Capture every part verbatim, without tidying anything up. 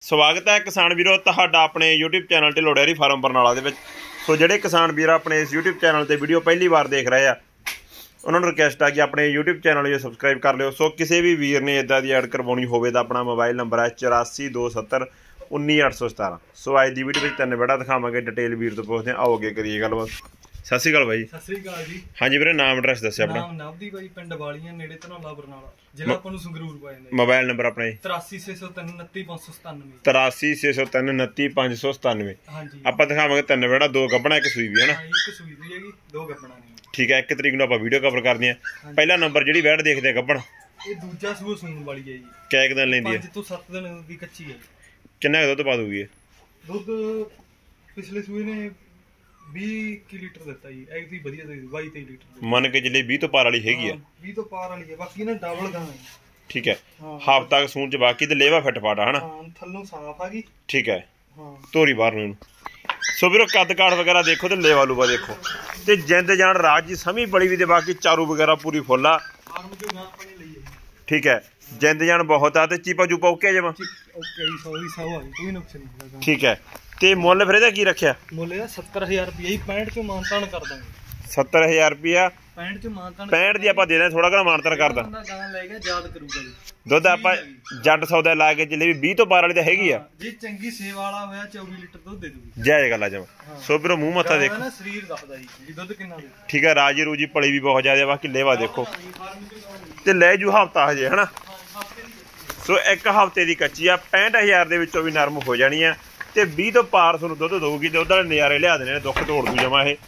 ਸਵਾਗਤ ਹੈ ਕਿਸਾਨ ਵੀਰੋ ਤੁਹਾਡਾ ਆਪਣੇ YouTube ਚੈਨਲ ਢਿੱਲੋਂ ਡੇਅਰੀ ਫਾਰਮ ਬਰਨਾਲਾ ਦੇ ਵਿੱਚ। ਸੋ ਜਿਹੜੇ ਕਿਸਾਨ ਵੀਰ ਆਪਣੇ ਇਸ YouTube ਚੈਨਲ ਤੇ ਵੀਡੀਓ ਪਹਿਲੀ ਵਾਰ ਦੇਖ ਰਹੇ ਆ ਉਹਨਾਂ ਨੂੰ ਰਿਕਵੈਸਟ ਆ ਕਿ ਆਪਣੇ YouTube ਚੈਨਲ ਨੂੰ ਸਬਸਕ੍ਰਾਈਬ ਕਰ ਲਿਓ। ਸੋ ਕਿਸੇ ਵੀ ਵੀਰ ਨੇ ਇਦਾਂ ਦੀ ਐਡ ਕਰਵਾਉਣੀ ਹੋਵੇ ਤਾਂ ਆਪਣਾ ਮੋਬਾਈਲ ਨੰਬਰ ਹੈ ਚੁਰਾਸੀ ਦੋ ਸੱਤਰ ਉੱਨੀ ਅੱਠ ਸੌ ਸਤਾਰਾਂ। ਸੋ ਅੱਜ ਦੀ ਵੀਡੀਓ ਵਿੱਚ ਤਿੰਨ ਬੜਾ ਦਿਖਾਵਾਂਗੇ, ਡਿਟੇਲ ਵੀਰ ਤੋਂ ਪੁੱਛਦੇ ਆਓ ਅੱਗੇ ਕਰੀਏ ਗੱਲਬਾਤ। ਸਤਿ ਸ਼੍ਰੀ ਅਕਾਲ ਬਾਈ। ਸਤਿ ਸ਼੍ਰੀ ਅਕਾਲ ਜੀ। ਹਾਂਜੀ ਵੀਰੇ, ਨਾਮ ਐਡਰੈਸ ਦੱਸਿਓ ਆਪਣਾ। ਨਾਮ ਨਵਦੀਪ ਬਾਈ, ਪਿੰਡ ਵਾਲੀਆਂ ਨੇੜੇ ਧਨੌਲਾ ਬਰਨਾਲਾ, ਜ਼ਿਲ੍ਹਾ ਆਪਾਂ ਨੂੰ ਸੰਗਰੂਰ ਪਾ ਜਾਂਦਾ। ਮੋਬਾਈਲ ਨੰਬਰ ਆਪਣਾ ਜੀ ਤਰਾਸੀ ਛੇ ਸੌ ਤਿੰਨ ਉਨੱਤੀ ਪੰਜ ਸੌ ਸਤਾਨਵੇਂ ਤਰਾਸੀ ਛੇ ਸੌ ਤਿੰਨ ਉਨੱਤੀ ਪੰਜ ਸੌ ਸਤਾਨਵੇਂ। ਹਾਂਜੀ, ਆਪਾਂ ਦਿਖਾਵਾਂਗੇ ਤਿੰਨ ਬੜਾ, ਦੋ ਗੱਭਣਾ ਇੱਕ ਸੂਈ ਵੀ ਹੈ ਨਾ। ਇੱਕ ਸੂਈ ਵੀ ਹੈਗੀ, ਦੋ ਗੱਭਣਾ ਨੇ। ਠੀਕ ਹੈ, ਇੱਕ ਤਰੀਕ ਨੂੰ ਆਪਾਂ ਵੀਡੀਓ ਕਵਰ ਕਰਦੇ ਹਾਂ। ਪਹਿਲਾ ਨੰਬਰ ਜਿਹੜੀ ਵੈੜ ਦੇਖਦੇ ਆ ਗੱਭਣ, ਇਹ ਦੂਜਾ ਸੂਆ ਸੂਣ ਵਾਲੀ ਹੈ ਜੀ। ਕਿੰਨੇ ਕੁ ਦਿਨ ਲੈਂਦੀ ਹੈ? ਪੰਜ ਤੋਂ ਸੱਤ ਦਿਨ ਦੀ ਕੱਚੀ ਹੈ। ਕਿੰਨਾ ਕੁ ਦੁੱਧ ਪਾ ਦੂਗੀ? ਦੁੱਧ ਪਿਛਲੇ ਸੂਏ ਨੇ ਵੀਹ ਕਿ ਲੀਟਰ ਦਿੱਤਾ ਜੀ, ਐਗਦੀ ਵਧੀਆ ਦੇ ਬਾਈ ਤੇਈ ਲੀਟਰ ਮੰਨ ਕੇ ਜਿਹੜੇ ਵੀਹ ਤੋਂ ਪਾਰ ਵਾਲੀ ਹੈਗੀ ਆ। ਵੀਹ ਤੋਂ ਪਾਰ ਵਾਲੀ ਹੈ, ਬਾਕੀ ਨਾ ਡਬਲ ਗਾਂ ਹੈ। ਠੀਕ ਹੈ, ਹਫ਼ਤਾ ਸੂਣ ਚ ਬਾਕੀ ਤੇ ਲੇਵਾ ਫਿੱਟ ਫਾਟਾ ਹਨਾ। ਹਾਂ, ਥੱਲੋਂ ਸਾਫ ਆ ਗਈ। ਠੀਕ ਹੈ, ਹਾਂ, ਧੋਰੀ ਬਾਹਰ ਨੂੰ। ਸੋ ਵੀਰੋ ਕੱਦ ਕਾਠ ਵਗੈਰਾ ਦੇਖੋ ਤੇ ਲੇਵਾ ਲੂਵਾ ਦੇਖੋ ਤੇ ਜਿੰਦ ਜਾਨ ਰਾਜ ਦੀ ਸਮੀ ਬੜੀ ਵੀ ਤੇ ਬਾਕੀ ਚਾਰੂ ਵਗੈਰਾ ਪੂਰੀ ਫੁੱਲ ਆ। ਫਾਰਮ ਤੋਂ ਗਾਂ ਆਪਣੇ ਲਈ ਹੈ। ਠੀਕ ਹੈ, ਜਿੰਦ ਜਾਨ ਬਹੁਤ ਆ ਤੇ ਚੀਪਾ ਚੂਪਾ ਓਕੇ ਜਮਾ। ਓਕੇ ਜੀ, ਸੌ ਦੀ ਸੌ ਆ ਗਈ, ਕੋਈ ਨੁਕਸ ਨਹੀਂ। ਠੀਕ ਹੈ, ਤੇ ਮੁੱਲ ਫਿਰ ਇਹਦਾ ਕੀ ਰੱਖਿਆ? ਮੁੱਲ ਇਹਦਾ ਸੱਤਰ ਹਜ਼ਾਰ ਰੁਪਏ ਹੀ, ਪੈਂਹਠ ਚੋਂ ਮਾਨਤਾਨ ਕਰ ਦਾਂਗੇ। ਸੱਤਰ ਹਜ਼ਾਰ ਰੁਪਇਆ ਪੈਂਹਠ ਚੋਂ ਮਾਨਤਾਨ। ਪੈਂਹਠ ਦੀ ਆਪਾਂ ਦੇ ਦਾਂ, ਥੋੜਾ ਘਣਾ ਮਾਨਤਾਨ ਕਰਦਾ। ਬੰਦਾ ਗਾਂ ਲੈ ਗਿਆ ਯਾਦ ਕਰੂਗਾ ਜੀ। ਦੁੱਧ ਆਪਾਂ ਜੱਟ ਸੌਦਾ ਲਾ ਕੇ ਚੱਲੇ ਵੀ ਵੀਹ ਤੋਂ ਪਾਰ ਵਾਲੀ ਤਾਂ ਹੈਗੀ ਆ। ਜੇ ਚੰਗੀ ਸੇਵਾ ਵਾਲਾ ਹੋਇਆ ਚੌਵੀ ਲੀਟਰ ਦੁੱਧ ਦੇ ਦੂਗੀ। ਜਾਇਜ਼ ਗੱਲ ਆ ਜਮਾ। ਸੋ ਵੀਰੋ ਮੂੰਹ ਮੱਥਾ ਦੇਖੋ, ਨਾ ਸਰੀਰ ਦੱਸਦਾ ਜੀ ਵੀ ਦੁੱਧ ਕਿੰਨਾ ਦੇ। ਠੀਕ ਹੈ, ਰਾਜੀ ਰੂਜੀ ਪਲੀ ਵੀ ਬਹੁਤ ਜ਼ਿਆਦਾ, ਬਾਕੀ ਲੇਵਾ ਦੇਖੋ ਤੇ ਲੈ ਜੂ ਹਫ਼ਤਾ ਹਜੇ ਹਨਾ। ਸੋ ਇੱਕ ਹਫ਼ਤੇ ਦੀ ਕੱਚੀ ਆ, ਪੈਂਹਠ ਹਜ਼ਾਰ ਦੇ ਵਿੱਚੋਂ ਵੀ ਨਰਮ ਹੋ ਜਾਣੀ ਆ ਤੇ ਵੀਹ ਤੋਂ ਪਾਰ ਤੁਹਾਨੂੰ ਦੁੱਧ ਦਊਗੀ। ਦੁੱਧ ਵਾਲੇ ਨਜ਼ਾਰੇ ਲਿਆ ਦੇਣੇ ਨੇ, ਦੁੱਖ ਤੋੜ ਦੂ ਜਮਾ ਇਹ।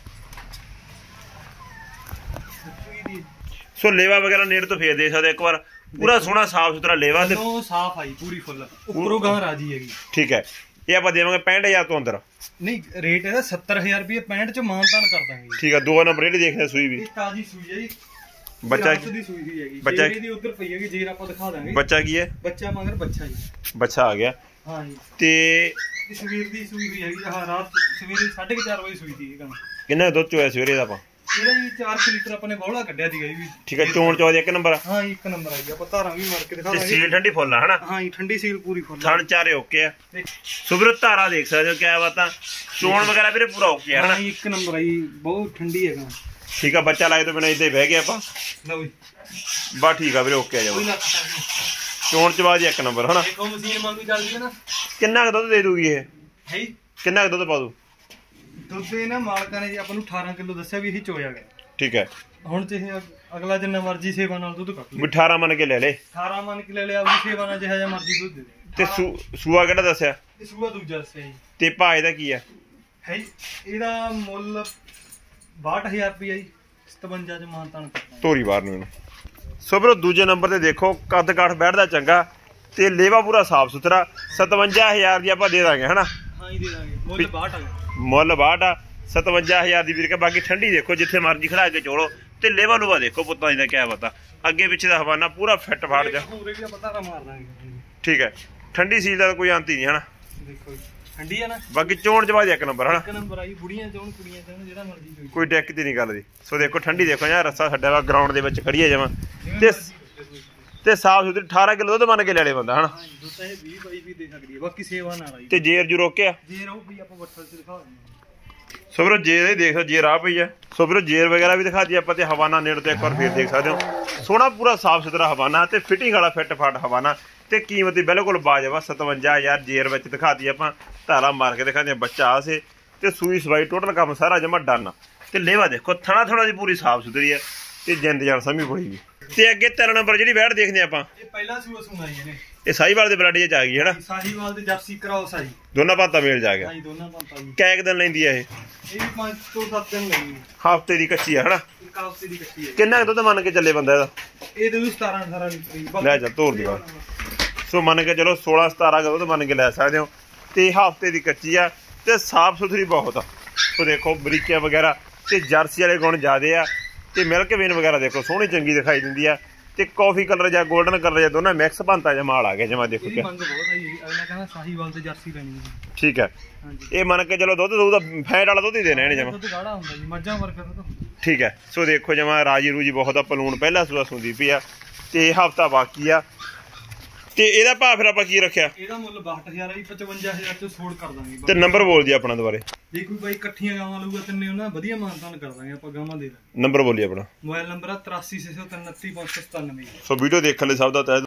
ਸੋ ਲੇਵਾ ਵਗੈਰਾ ਨੇੜ ਤੋਂ ਫੇਰ ਦੇ ਸਕਦੇ ਇੱਕ ਵਾਰ, ਪੂਰਾ ਸੋਹਣਾ ਸਾਫ ਸੁਥਰਾ ਲੇਵਾ ਤੇ ਸਾਫ ਆਈ ਪੂਰੀ ਫੁੱਲ, ਉੱਪਰੋਂ ਗਾਂ ਰਾਜੀ ਹੈਗੀ। ਠੀਕ ਹੈ, ਇਹ ਆਪਾਂ ਦੇਵਾਂਗੇ ਪੈਂਹਠ ਹਜ਼ਾਰ ਤੋਂ ਅੰਦਰ। ਨਹੀਂ, ਰੇਟ ਇਹਦਾ ਸੱਤਰ ਹਜ਼ਾਰ ਰੁਪਏ, ਪੈਂਹਠ ਚ ਮਾਨਤਾਨ ਕਰ ਦਾਂਗੇ। ਠੀਕ ਹੈ, ਦੋ ਨੰਬਰ ਜਿਹੜੀ ਦੇਖਦੇ ਸੂਈ ਵੀ ਤਾਜੀ ਸੂਈ ਹੈ ਜੀ। ਬੱਚਾ ਦੀ ਸੂਈ ਦੀ ਹੈਗੀ, ਬੱਚਾ ਦੀ ਉੱਧਰ ਪਈ ਹੈਗੀ, ਜੇਰ ਆਪਾਂ ਦਿਖਾ ਦਾਂਗੇ। ਬੱਚਾ ਕੀ ਹੈ? ਬੱਚਾ ਮਗਰ ਬੱਚਾ ਜੀ। ਬੱਚਾ ਆ ਗਿਆ। ਹਾਂ ਜੀ, ਤੇ ਸਵੇਰ ਦੀ ਸੂਈ ਵੀ ਹੈਗੀ। ਹਾਂ, ਰਾਤ ਸਵੇਰੇ ਸਾਢੇ ਚਾਰ ਵਜੇ ਸੂਈ ਸੀ ਇਹ ਗਾਂ। ਕਿੰਨਾ ਦੁੱਧ ਚੋਇਆ ਸਵੇਰੇ ਦਾ ਆਪਾਂ? ਇਹਦਾ ਜੀ ਚਾਰ ਲੀਟਰ ਆਪਾਂ ਨੇ ਬੌਲਾ ਕੱਢਿਆ ਸੀਗਾ ਜੀ। ਠੀਕ ਹੈ, ਚੋਣ ਚੋਂ ਇੱਕ ਨੰਬਰ। ਹਾਂ, ਇੱਕ ਨੰਬਰ ਆਈ। ਆਪਾਂ ਧਾਰਾਂ ਵੀ ਮਾਰ ਕੇ ਦਿਖਾ ਤੇ ਦਾਂਗੇ। ਸੀਲ ਠੰਡੀ ਫੁੱਲ ਆ ਹਨਾ। ਹਾਂ ਜੀ, ਠੰਡੀ ਸੀਲ ਪੂਰੀ ਫੁੱਲ। ਥਣ ਚਾਰੇ ਓਕੇ ਆ। ਸੁਬਰ ਧਾਰਾ ਦੇਖ ਸਕਦੇ ਹੋ, ਕਿਆ ਬਾਤਾਂ। ਚੋਣ ਵਗੈਰਾ ਵੀਰੇ ਪੂਰਾ ਓਕੇ ਆ ਹਨਾ। ਇੱਕ ਨੰਬਰ ਆਈ, ਬਹੁਤ ਠੰਡੀ ਹੈਗਾ। ਠੀਕ ਆ, ਬੱਚਾ ਲਾਏ ਤੋਂ ਬਿਨਾਂ ਇੱਥੇ ਬਹਿ ਗਏ ਆਪਾਂ। ਲਓ ਜੀ, ਬਸ ਠੀਕ ਆ ਵੀਰੇ, ਓਕੇ ਆ ਜਾਓ। ਚੋਣ ਚ ਬਾਅਦ ਇੱਕ ਨੰਬਰ ਹਨਾ। ਦੇਖੋ ਮਸ਼ੀਨ ਮੰਗੂ ਚੱਲਦੀ ਹੈ ਨਾ। ਕਿੰਨਾ ਕੁ ਦੁੱਧ ਦੇ ਦੂਗੀ ਇਹ? ਹੈ ਕਿੰਨਾ ਕੁ ਦੁੱਧ ਪਾ ਦੂ? ਦੁੱਧ ਇਹਨਾਂ ਮਾਲਕਾਂ ਨੇ ਜੀ ਆਪਾਂ ਨੂੰ ਅਠਾਰਾਂ ਕਿਲੋ ਦੱਸਿਆ ਵੀ ਇਹੀ ਚੋਇਆ ਗਿਆ। ਠੀਕ ਹੈ, ਹੁਣ ਤੇ ਅਗਲਾ ਜਿੰਨਾ ਮਰਜ਼ੀ ਸੇਵਾ ਨਾਲ ਦੁੱਧ ਕੱਟ ਲੈ। ਅਠਾਰਾਂ ਮੰਨ ਕੇ ਲੈ ਲੈ। ਅਠਾਰਾਂ ਮੰਨ ਕੇ ਲੈ ਲਿਆ, ਆਪਣੀ ਸੇਵਾ ਨਾਲ ਜਿਹੜਾ ਜਿਹਾ ਮਰਜ਼ੀ ਦੁੱਧ ਦੇ ਦੇ। ਤੇ ਸੂਆ ਕਿਹੜਾ ਦੱਸਿਆ? ਇਹ ਸੂਆ ਦੂਜਾ ਦੱਸਿਆ ਜੀ। ਤੇ ਭਾਅ ਇਹਦਾ ਕੀ ਆ? ਹੈ ਇਹਦਾ ਮੁੱਲ ਬਾਹਠ ਹਜ਼ਾਰ ਰੁਪਇਆ ਜੀ, ਸਤਵੰਜਾ ਚ ਮਾਨਤਾਨ ਕਰਦਾ। ਧੋਰੀ ਬਾਹਰ ਨੂੰ। ਸੋ ਵੀਰੋ ਦੂਜੇ ਨੰਬਰ ਤੇ ਦੇਖੋ, ਕੱਦ ਕਾਠ ਬੈਠਦਾ ਚੰਗਾ ਤੇ ਲੇਵਾ ਪੂਰਾ ਸਾਫ ਸੁਥਰਾ। ਸਤਵੰਜਾ ਹਜ਼ਾਰ ਦੀ ਆਪਾਂ ਦੇ ਦਾਂਗੇ ਹਨਾ। ਹਾਂ ਜੀ, ਦੇ ਦਾਂਗੇ। ਮੁੱਲ ਬਾਹਠ ਆ। ਮੁੱਲ ਬਾਹਠ ਆ, ਸਤਵੰਜਾ ਹਜ਼ਾਰ ਦੀ ਵੀਰ ਕੇ। ਬਾਕੀ ਠੰਡੀ ਦੇਖੋ, ਜਿੱਥੇ ਮਰਜ਼ੀ ਖੜਾ ਕੇ ਚੋਲੋ ਤੇ ਲੇਵਾ ਲੂਵਾ ਦੇਖੋ ਪੁੱਤਾਂ ਦੀ ਦਾ ਕਿਆ ਪਤਾ। ਅੱਗੇ ਪਿੱਛੇ ਦਾ ਹਵਾਨਾ ਪੂਰਾ ਫਿੱਟ ਫਾਟ ਜਾ। ਠੀਕ ਹੈ, ਠੰਡੀ ਸੀਲ ਦਾ ਕੋਈ ਅੰਤ ਹੀ ਨਹੀਂ ਹਨਾ। ਦੇਖੋ ਠੰਡੀ ਆ ਨਾ। ਬਾਕੀ ਚੋਣ ਜਵਾਜ ਇੱਕ ਨੰਬਰ ਹਨਾ। ਇੱਕ ਨੰਬਰ ਆਈ, ਬੁੜੀਆਂ ਚੋਣ ਕੁੜੀਆਂ ਚੋਣ ਜਿਹੜਾ ਮਰਜ਼ੀ ਕੋਈ ਡੈਕ ਦੀ ਨਹੀਂ ਗੱਲ ਦੀ। ਸੋ ਦੇਖੋ ਠੰਡੀ ਦੇਖੋ ਯਾਰ, ਰੱਸਾ ਛੱਡਿਆ ਵਾ ਗਰਾਊਂਡ ਦੇ ਵਿੱਚ ਖੜੀ ਹੈ ਜਮਾਂ ਤੇ ਤੇ ਸਾਫ ਸੁਥਰੀ। ਅਠਾਰਾਂ ਕਿਲੋ ਦੁੱਧ ਮੰਨ ਕੇ ਲੈ ਲੈ ਬੰਦਾ ਹਨਾ। ਦੁੱਧ ਇਹ ਵੀਹ ਬਾਈ ਵੀ ਦੇ ਸਕਦੀ ਹੈ, ਬਾਕੀ ਸੇਵਾ ਨਾਲ ਆਈ। ਤੇ ਜੇਰ ਜੂ ਰੋਕਿਆ? ਜੇਰ ਉਹ ਵੀ ਆਪਾਂ ਵੱਟਲ ਚ ਦਿਖਾ ਦਿੰਦੇ। ਸੋ ਵੀਰੋ ਜੇਰ ਹੀ ਦੇਖੋ, ਜੇਰ ਆ ਪਈ ਆ। ਸੋ ਵੀਰੋ ਜੇਰ ਵਗੈਰਾ ਵੀ ਦਿਖਾ ਦਈਏ ਆਪਾਂ ਤੇ ਹਵਾਨਾ ਨੇੜ ਤੋਂ ਇੱਕ ਵਾਰ ਫੇਰ ਦੇਖ ਸਕਦੇ ਹੋ। ਸੋਹਣਾ ਪੂਰਾ ਸਾਫ ਸੁਥਰਾ ਹਵਾਨਾ ਤੇ ਫਿਟਿੰਗ ਵਾਲਾ ਫਿੱਟ ਫਾਟ ਹਵਾਨਾ ਤੇ ਕੀਮਤ ਬਿਲਕੁਲ ਬਾਜਵਾ। ਸਤਵੰਜਾ ਹਜ਼ਾਰ ਜੇਰ ਵਿੱਚ ਦਿਖਾ ਦਈਏ ਆਪਾਂ, ਧਾਰਾ ਮਾਰ ਕੇ ਦਿਖਾ ਦਈਏ। ਬੱਚਾ ਆ ਸੇ ਤੇ ਸੂਈ ਸਵਾਈ ਟੋਟਲ ਕੰਮ ਸਾਰਾ ਜਮਾ ਡਨ। ਤੇ ਲੇਵਾ ਦੇਖੋ, ਥਣਾ ਥਣਾ ਦੀ ਪੂਰੀ ਸਾਫ ਸੁਥਰੀ ਹੈ ਤੇ ਜਿੰਦ ਜਾਨ ਸਮੀ ਬੜੀ ਵੀ। ਤੇ ਅੱਗੇ ਤਿੰਨ ਨੰਬਰ ਜਿਹੜੀ ਵੈੜ ਦੇਖਦੇ ਆਪਾਂ, ਇਹ ਪਹਿਲਾ ਸੂਆ ਸੁਣਾ ਜੀ ਇਹਨੇ। ਇਹ ਸਾਹੀਵਾਲ ਦੇ ਬਲੱਡ ਚ ਆ ਗਈ ਹਨਾ। ਸਾਹੀਵਾਲ ਦੇ ਜਰਸੀ ਕ੍ਰਾਸ ਆ ਜੀ। ਦੋਨਾਂ ਭਾਂਤਾਂ ਮੇਲ ਜਾ ਗਿਆ। ਹਾਂ ਜੀ, ਦੋਨਾਂ ਭਾਂਤਾਂ ਜੀ। ਕਿੰਨੇ ਦਿਨ ਲੈਂਦੀ ਆ ਇਹ? ਇਹ ਵੀ ਪੰਜ ਤੋਂ ਸੱਤ ਦਿਨ ਲੈਂਦੀ। ਹਫ਼ਤੇ ਦੀ ਕੱਚੀ ਆ ਹਨਾ। ਇੱਕ ਹਫ਼ਤੇ ਦੀ ਕੱਚੀ ਹੈ। ਕਿੰਨਾ ਕੁ ਦੁੱਧ ਮੰਨ ਕੇ ਚੱਲੇ ਬੰਦਾ ਇਹਦਾ? ਇਹ ਦੇ ਸਤਾਰਾਂ ਅਠਾਰਾਂ ਲੀਟਰ। ਲੈ ਜਾ ਤੋਰ ਦੀ ਬਾਤ। ਸੋ ਮੰਨ ਕੇ ਚਲੋ ਸੋਲਾਂ ਸਤਾਰਾਂ ਕੁ ਦੁੱਧ ਮੰਨ ਕੇ ਲੈ ਸਕਦੇ ਹੋ ਤੇ ਹਫ਼ਤੇ ਦੀ ਕੱਚੀ ਆ ਤੇ ਸਾਫ ਸੁਥਰੀ ਬਹੁਤ ਆ। ਸੋ ਦੇਖੋ ਬਰੀਕੀਆਂ ਵਗੈਰਾ ਤੇ ਜਰਸੀ ਵਾਲੇ ਗੁਣ ਜ਼ਿਆਦੇ ਆ ਤੇ ਮਿਲਕ ਵੇਨ ਵਗੈਰਾ ਦੇਖੋ ਸੋਹਣੀ ਚੰਗੀ ਦਿਖਾਈ ਦਿੰਦੀ ਆ ਤੇ ਕਾਫੀ ਕਲਰ ਜਾਂ ਗੋਲਡਨ ਕਲਰ ਜਾਂ ਦੋਨਾਂ ਮਿਕਸ ਭੰਤਾ ਜਾਂ ਮਾਲ ਆ ਗਿਆ ਜਮਾ। ਦੇਖੋ ਕਿਆ ਮੰਗ ਬਹੁਤ ਆ ਜੀ, ਅਗਲਾ ਕਹਿੰਦਾ ਸਾਹੀਵਾਲ ਤੇ ਜਰਸੀ ਲੈਣੀ ਹੈ। ਠੀਕ ਹੈ, ਇਹ ਮੰਨ ਕੇ ਚਲੋ ਦੁੱਧ ਦੂਧ ਫੈਟ ਵਾਲਾ ਦੁੱਧ ਹੀ ਦੇਣਾ ਇਹਨੇ ਜਮਾ। ਦੁੱਧ ਗਾੜਾ ਹੁੰਦਾ ਜੀ, ਮੱਝਾਂ ਵਰਗਾ ਦੁੱਧ। ਠੀਕ ਹੈ, ਸੋ ਦੇਖੋ ਜਮਾ ਰਾਜੀ ਰੂਜੀ ਬਹੁਤ ਆ। ਪਲੂਣ ਪਹਿਲਾ ਸੂਆ ਸੁੰਦੀ ਪਈ ਆ ਤੇ ਹਫ਼ਤਾ ਬਾਕੀ ਆ। ਤੇ ਇਹਦਾ ਭਾਅ ਫਿਰ ਆਪਾਂ ਕੀ ਰੱਖਿਆ? ਇਹਦਾ ਮੁੱਲ ਬਾਹਠ ਹਜ਼ਾਰ ਹੈ ਜੀ, ਪਚਵੰਜਾ ਹਜ਼ਾਰ ਚ ਛੋੜ ਕਰ ਦਾਂਗੇ। ਤੇ ਨੰਬਰ ਬੋਲ ਜੀ ਆਪਣਾ ਦੁਬਾਰੇ। ਜੇ ਕੋਈ ਬਾਈ ਇਕੱਠੀਆਂ ਗਾਵਾਂ ਲਊਗਾ ਤਿੰਨੇ ਉਹਨਾਂ ਵਧੀਆ ਮਾਨਤਾਨ ਕਰ ਦਾਂਗੇ ਆਪਾਂ, ਗਾਵਾਂ ਦੇ ਦਾਂਗੇ। ਨੰਬਰ ਬੋਲੀ ਆਪਣਾ। ਮੋਬਾਈਲ ਨੰਬਰ ਆ ਤਰਾਸੀ ਛੇ ਸੌ ਉਨੱਤੀ ਪੰਜ ਸੌ ਸਤਾਨਵੇਂ। ਸੋ ਵੀਡੀਓ ਦੇਖਣ ਲਈ ਸਭ ਦਾ ਤਹਿ